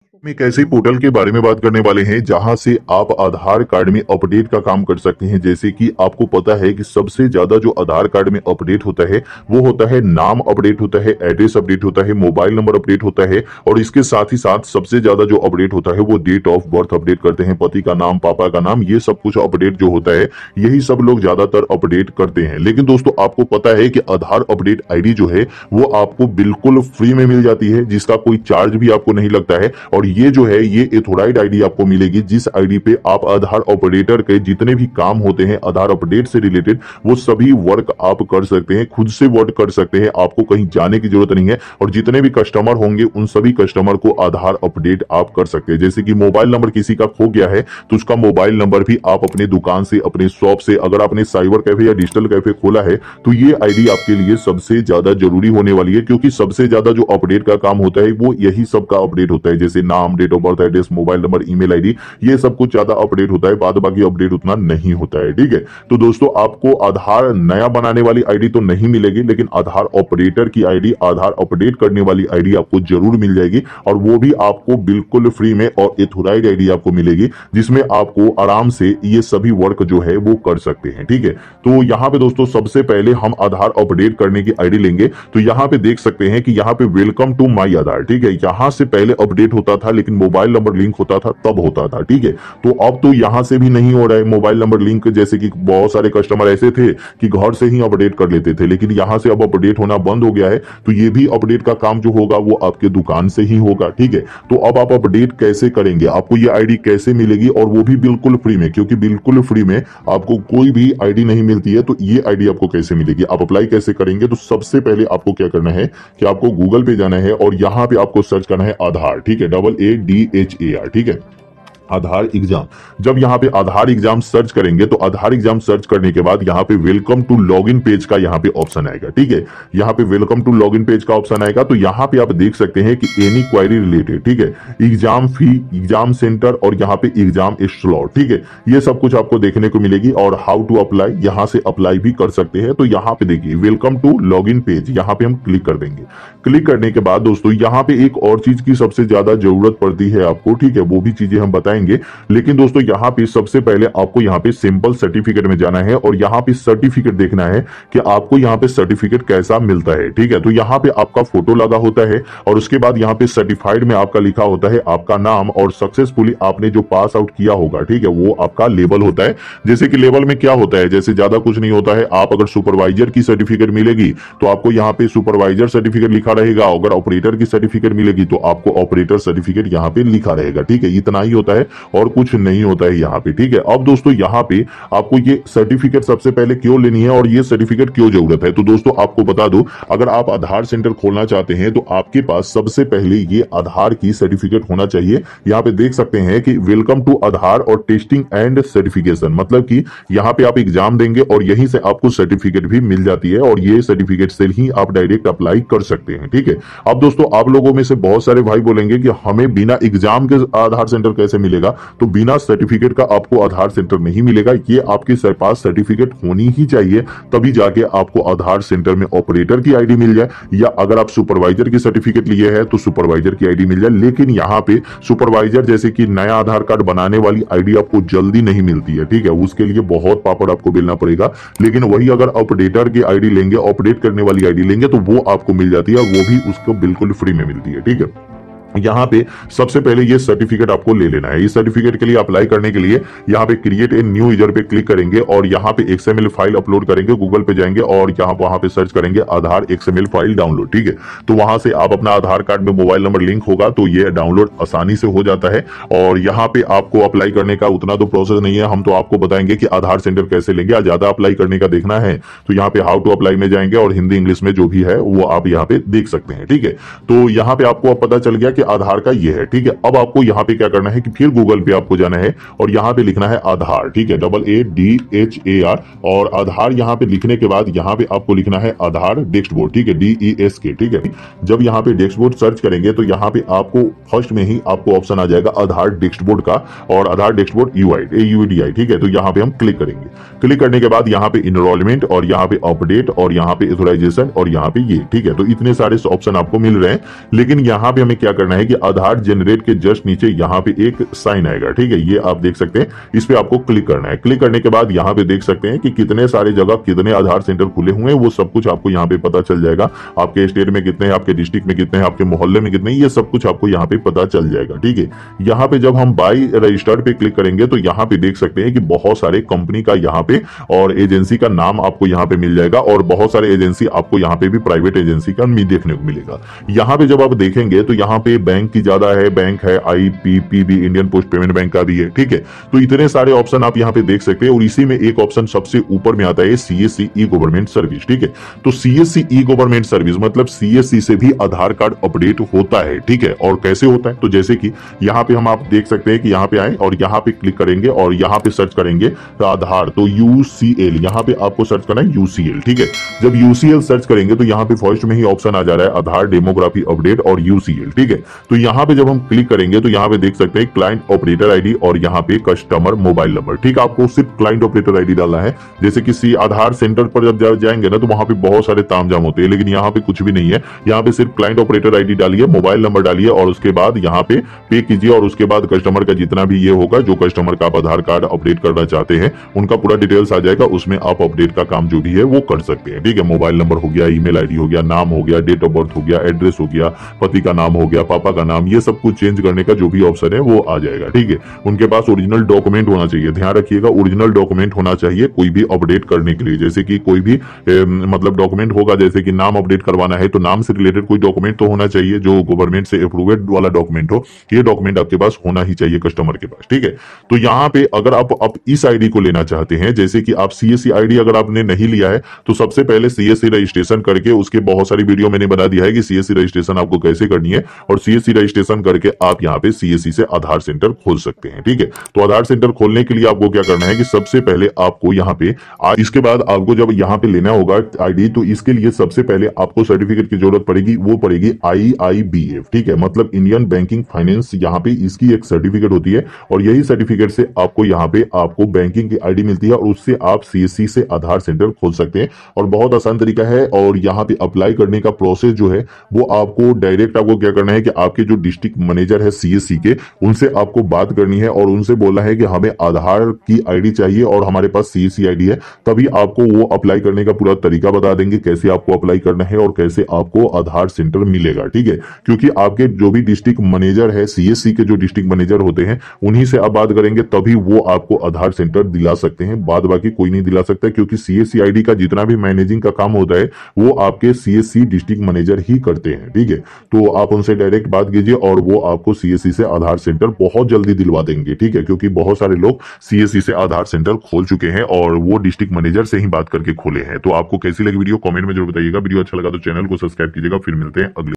हम एक ऐसे पोर्टल के बारे में बात करने वाले हैं जहां से आप आधार कार्ड में अपडेट का काम कर सकते हैं। जैसे कि आपको पता है कि सबसे ज्यादा जो आधार कार्ड में अपडेट होता है वो होता है नाम अपडेट होता है, एड्रेस अपडेट होता है, मोबाइल नंबर अपडेट होता है और इसके साथ ही साथ सबसे ज्यादा जो अपडेट होता है वो डेट ऑफ बर्थ अपडेट करते हैं। पति का नाम, पापा का नाम, ये सब कुछ अपडेट जो होता है यही सब लोग ज्यादातर अपडेट करते हैं। लेकिन दोस्तों आपको पता है कि आधार अपडेट आईडी जो है वो आपको बिल्कुल फ्री में मिल जाती है, जिसका कोई चार्ज भी आपको नहीं लगता है। और ये जो है ये एथोराइड आईडी आपको मिलेगी, जिस आईडी पे आप आधार ऑपरेटर के जितने भी काम होते हैं आधार अपडेट से रिलेटेड वो सभी वर्क आप कर सकते हैं, खुद से वर्क कर सकते हैं, आपको कहीं जाने की जरूरत नहीं है। और जितने भी कस्टमर होंगे उन सभी कस्टमर को आधार अपडेट आप कर सकते हैं। जैसे कि मोबाइल नंबर किसी का खो गया है तो उसका मोबाइल नंबर भी आप अपने दुकान से, अपने शॉप से, अगर आपने साइबर कैफे या डिजिटल कैफे खोला है तो ये आईडी आपके लिए सबसे ज्यादा जरूरी होने वाली है, क्योंकि सबसे ज्यादा जो अपडेट का काम होता है वो यही सब का अपडेट होता है। जैसे नाम, date of birth, address, mobile number, email ID, ये सब कुछ ज्यादा अपडेट होता है, बाद बाकी अपडेट उतना नहीं होता है। ठीक है, तो दोस्तों आपको आधार नया बनाने वाली आईडी तो नहीं मिलेगी, लेकिन आधार ऑपरेटर की आईडी, आधार अपडेट करने वाली आईडी आपको जरूर मिल जाएगी और वो भी आपको बिल्कुल फ्री में। और एथोराइड आईडी आपको मिलेगी जिसमें आपको आराम से ये सभी वर्क जो है वो कर सकते हैं। ठीक है, तो यहाँ पे दोस्तों सबसे पहले हम आधार अपडेट करने की आईडी लेंगे। तो यहाँ पे देख सकते हैं कि यहाँ पे वेलकम टू माई आधार, ठीक है, यहाँ से पहले अपडेट होता था लेकिन मोबाइल नंबर लिंक होता था तब होता था। ठीक है, तो अब तो यहां से भी नहीं हो रहा है मोबाइल नंबर लिंक। जैसे कि बहुत सारे कस्टमर ऐसे थे कि घर से ही अपडेट कर लेते थे, लेकिन यहां से अब अपडेट होना बंद हो गया है। तो ये भी अपडेट का काम जो होगा वो आपके दुकान से ही होगा। ठीक है, तो अब आप अपडेट कैसे करेंगे, आपको ये आईडी कैसे मिलेगी, और वो भी बिल्कुल फ्री में, क्योंकि बिल्कुल फ्री में आपको कोई भी आईडी नहीं मिलती है। तो ये आईडी आपको कैसे मिलेगी, आप अप्लाई कैसे करेंगे, तो सबसे पहले आपको क्या करना है कि आपको गूगल पे जाना है और यहाँ पे आपको सर्च करना है आधार। ठीक है, AADHAR। ठीक है, आधार एग्जाम। जब यहाँ पे आधार एग्जाम सर्च करेंगे तो आधार एग्जाम सर्च करने के बाद यहाँ पे वेलकम टू लॉगिन पेज का यहाँ पे ऑप्शन आएगा। ठीक है, यहाँ पे वेलकम टू लॉगिन पेज का ऑप्शन आएगा। तो यहाँ पे आप देख सकते हैं कि एनी क्वायरी रिलेटेड, ठीक है, एग्जाम फी, एग्जाम सेंटर और यहाँ पे एग्जाम स्लॉट। ठीक है, ये सब कुछ आपको देखने को मिलेगी और हाउ टू अप्लाई, यहाँ से अप्लाई भी कर सकते हैं। तो यहाँ पे देखिए वेलकम टू लॉगिन पेज, यहाँ पे हम क्लिक कर देंगे। क्लिक करने के बाद दोस्तों यहाँ पे एक और चीज की सबसे ज्यादा जरूरत पड़ती है आपको। ठीक है, वो भी चीजें हम बताएंगे, लेकिन दोस्तों यहाँ पे सबसे पहले आपको यहाँ पे सिंपल सर्टिफिकेट में जाना है और यहाँ पे सर्टिफिकेट देखना है कि आपको यहाँ पे सर्टिफिकेट कैसा मिलता है। ठीक है, तो यहाँ पे आपका फोटो लगा होता है और उसके बाद यहाँ पे सर्टिफाइड में आपका लिखा होता है आपका नाम और सक्सेसफुली आपने जो पास आउट किया होगा। ठीक है, वो आपका लेवल होता है। जैसे कि लेवल में क्या होता है, जैसे ज्यादा कुछ नहीं होता है। आप अगर सुपरवाइजर की सर्टिफिकेट मिलेगी तो आपको यहाँ पे सुपरवाइजर सर्टिफिकेट लिखा रहेगा, अगर ऑपरेटर की सर्टिफिकेट मिलेगी तो आपको ऑपरेटर सर्टिफिकेट यहाँ पे लिखा रहेगा। ठीक है, इतना ही होता है और कुछ नहीं होता है यहाँ पे। ठीक है, अब दोस्तों यहाँ पे आपको ये सर्टिफिकेट सबसे पहले क्यों लेनी है और ये सर्टिफिकेट क्यों जरूरत है, तो दोस्तों आपको बता दूं, अगर आप आधार सेंटर खोलना चाहते हैं तो आपके पास सबसे पहले ये आधार की सर्टिफिकेट होना चाहिए। यहाँ पे देख सकते हैं कि वेलकम टू आधार और टेस्टिंग एंड सर्टिफिकेशन, मतलब कि यहाँ पे आप एग्जाम देंगे और यहीं से आपको सर्टिफिकेट भी मिल जाती है और ये सर्टिफिकेट से ही आप डायरेक्ट अप्लाई कर सकते हैं। ठीक है, अब दोस्तों आप लोगों में से बहुत सारे भाई बोलेंगे कि हमें बिना एग्जाम के आधार सेंटर कैसे मिलेगा, तो बिना सर्टिफिकेट का आपको आधार सेंटर नहीं मिलेगा। ये आपके पास सर्टिफिकेट होनी ही चाहिए, तभी जाके आपको आधार सेंटर में ऑपरेटर की आईडी मिल जाए, या अगर आप सुपरवाइजर की सर्टिफिकेट लिए हैं तो सुपरवाइजर की आईडी मिल जाए। लेकिन यहाँ पे सुपरवाइजर जैसे कि नया आधार कार्ड बनाने वाली आईडी आपको जल्दी नहीं मिलती है। ठीक है, उसके लिए बहुत पापड़ आपको बेलना पड़ेगा। लेकिन वही अगर ऑपरेटर की आईडी लेंगे, ऑपरेट करने वाली आईडी लेंगे, तो वो आपको मिल जाती है और वो भी उसको बिल्कुल फ्री में मिलती है। ठीक है, यहाँ पे सबसे पहले ये सर्टिफिकेट आपको ले लेना है। इस सर्टिफिकेट के लिए अप्लाई करने के लिए यहाँ पे क्रिएट ए न्यू यूजर पे क्लिक करेंगे और यहाँ पे XML फाइल अपलोड करेंगे। गूगल पे जाएंगे और यहाँ वहां पे सर्च करेंगे आधार XML फाइल डाउनलोड। ठीक है, तो वहां से आप अपना आधार कार्ड में मोबाइल नंबर लिंक होगा तो ये डाउनलोड आसानी से हो जाता है। और यहाँ पे आपको अप्लाई करने का उतना तो प्रोसेस नहीं है, हम तो आपको बताएंगे कि आधार सेंटर कैसे लेंगे। ज्यादा अप्लाई करने का देखना है तो यहाँ पे हाउ टू अप्लाई में जाएंगे और हिंदी इंग्लिश में जो भी है वो आप यहाँ पे देख सकते हैं। ठीक है, तो यहाँ पे आपको अब पता चल गया आधार का ये है। ठीक है, अब आपको यहाँ पे क्या करना है कि फिर गूगल पे आपको जाना है और यहाँ पे लिखना है आधार। ठीक है, AADHAR, और आधार यहाँ पे लिखने के बाद यहाँ पे आपको लिखना है आधार डेस्कबोर्ड। ठीक है, DESK। ठीक है, जब यहाँ पे डेस्कबोर्ड सर्च करेंगे तो यहाँ पे आपको फर्स्ट में ही आपको ऑप्शन आ जाएगा आधार डेस्कबोर्ड का और आधार डेस्कबोर्ड UID। ठीक है, तो यहाँ पे हम क्लिक करेंगे। क्लिक करने के बाद यहाँ पे इनरोलमेंट और यहाँ पे अपडेट और यहाँ पे एथोराइजेशन और यहाँ पे ये। ठीक है, तो इतने सारे ऑप्शन आपको मिल रहे हैं। लेकिन यहाँ पे हमें क्या करना करना है कि आधार जनरेट के जस्ट नीचे यहाँ पे एक साइन आएगा, ठीक है, ये आप देख सकते हैं, इस पे आपको क्लिक करना है। क्लिक करने के बाद यहाँ पे देख सकते हैं कि कितने सारे जगह कितने आधार सेंटर खुले हुए हैं, वो सब कुछ आपको यहाँ पे पता चल जाएगा। आपके स्टेट में कितने हैं, आपके डिस्ट्रिक्ट में कितने हैं, आपके मोहल्ले में कितने हैं, ये सब कुछ आपको यहाँ पे पता चल जाएगा, ठीक है। यहाँ पे जब हम बाय रजिस्टर्ड पे क्लिक करेंगे तो यहाँ पे देख सकते हैं कि बहुत सारे कंपनी का यहाँ पे और एजेंसी का नाम आपको यहाँ पे मिल जाएगा, और बहुत सारे एजेंसी आपको यहाँ पे भी प्राइवेट एजेंसी का देखने को मिलेगा। यहाँ पे जब आप देखेंगे तो यहाँ पे बैंक की ज्यादा है, बैंक है IPPB, Indian post payment bank का भी है, ठीक है। तो इतने सारे ऑप्शन आप यहाँ पे देख सकते हैं, और इसी में एक ऑप्शन सबसे ऊपर में आता है CSC ई गवर्नमेंट सर्विस, ठीक है। तो CSC ई गवर्नमेंट सर्विस मतलब CSC से भी आधार कार्ड अपडेट होता है, ठीक है। और कैसे होता है, तो जैसे कि यहाँ पे हम आप देख सकते हैं कि यहाँ पे आए और यहाँ पे क्लिक करेंगे और यहाँ पे सर्च करेंगे तो आधार, तो UCL यहाँ पे आपको सर्च करना है UCL, ठीक है। जब UCL सर्च करेंगे तो यहाँ पे फर्स्ट में ही ऑप्शन आ जा रहा है आधार डेमोग्राफी अपडेट और UCL, ठीक है। तो यहाँ पे जब हम क्लिक करेंगे तो यहाँ पे देख सकते हैं क्लाइंट ऑपरेटर आईडी और यहाँ पे कस्टमर मोबाइल नंबर, ठीक है। आपको सिर्फ क्लाइंट ऑपरेटर आईडी डालना है। जैसे किसी आधार सेंटर पर जब जाएंगे ना तो वहां पे बहुत सारे तामझाम होते हैं, लेकिन यहाँ पे कुछ भी नहीं है। यहाँ पे सिर्फ क्लाइंट ऑपरेटर आईडी डालिए, मोबाइल नंबर डालिए और उसके बाद यहाँ पे पे कीजिए, और उसके बाद कस्टमर का जितना भी ये होगा, जो कस्टमर का आप आधार कार्ड अपडेट करना चाहते हैं उनका पूरा डिटेल्स आ जाएगा, उसमें आप अपडेट का काम जो भी है वो कर सकते हैं, ठीक है। मोबाइल नंबर हो गया, ईमेल आईडी हो गया, नाम हो गया, डेट ऑफ बर्थ हो गया, एड्रेस हो गया, पति का नाम हो गया, पापा का नाम, ये सब कुछ चेंज करने का जो भी ऑप्शन है वो आ जाएगा, ठीक है। उनके पास ओरिजिनल डॉक्यूमेंट होना चाहिए, ध्यान रखिएगा ओरिजिनल डॉक्यूमेंट होना चाहिए कोई भी अपडेट करने के लिए। जैसे कि कोई भी मतलब डॉक्यूमेंट होगा, जैसे कि नाम अपडेट करवाना है तो नाम से रिलेटेड कोई डॉक्यूमेंट तो होना चाहिए जो गवर्नमेंट से अप्रूव्ड वाला डॉक्यूमेंट हो, ये डॉक्यूमेंट आपके पास होना ही चाहिए कस्टमर के पास, ठीक है। तो यहाँ पे अगर आप इस आईडी को लेना चाहते हैं, जैसे कि आप CSC आईडी अगर आपने नहीं लिया है तो सबसे पहले CSC रजिस्ट्रेशन करके, उसके बहुत सारी वीडियो मैंने बना दिया है कि CSC रजिस्ट्रेशन आपको कैसे करनी है, और CSC रजिस्ट्रेशन करके आप यहाँ पे CSC से आधार सेंटर खोल सकते हैं, ठीक है। तो आधार सेंटर खोलने के लिए आपको क्या करना है कि सबसे पहले आपको यहाँ पे, इसके बाद आपको जब यहाँ पे लेना होगा आईडी, तो इसके लिए सबसे पहले आपको सर्टिफिकेट की जरूरत पड़ेगी, वो पड़ेगी IIBF, ठीक है, मतलब इंडियन बैंकिंग फाइनेंस। यहाँ पे इसकी एक सर्टिफिकेट होती है और यही सर्टिफिकेट से आपको यहाँ पे आपको बैंकिंग की आईडी मिलती है, और उससे आप CSC से आधार सेंटर खोल सकते हैं। और बहुत आसान तरीका है, और यहाँ पे अप्लाई करने का प्रोसेस जो है वो आपको डायरेक्ट आपको क्या करना है कि आपके जो डिस्ट्रिक्ट मैनेजर है CSC के, उनसे आपको बात करनी है और उनसे बोलना है कि हमें आधार की आईडी चाहिए और हमारे पास CSC आईडी है, तभी आपको वो अप्लाई करने का पूरा तरीका बता देंगे, कैसे आपको अप्लाई करना है और कैसे आपको आधार सेंटर मिलेगा, ठीक है। क्योंकि आपके जो भी डिस्ट्रिक्ट मैनेजर है, CSC के जो डिस्ट्रिक्ट मैनेजर होते हैं, उन्हीं से आप बात करेंगे तभी वो आपको आधार सेंटर दिला सकते हैं, बाद बाकी कोई नहीं दिला सकता, क्योंकि CSC आईडी का जितना भी मैनेजिंग का काम होता है वो आपके CSC डिस्ट्रिक्ट मैनेजर ही करते हैं, ठीक है। तो आप उनसे डायरेक्ट बात कीजिए और वो आपको CSC से आधार सेंटर बहुत जल्दी दिलवा देंगे, ठीक है। क्योंकि बहुत सारे लोग CSC से आधार सेंटर खोल चुके हैं और वो डिस्ट्रिक्ट मैनेजर से ही बात करके खोले हैं। तो आपको कैसी लगी वीडियो कमेंट में जरूर बताइएगा। वीडियो अच्छा लगा तो चैनल को सब्सक्राइब कीजिएगा। फिर मिलते हैं अगले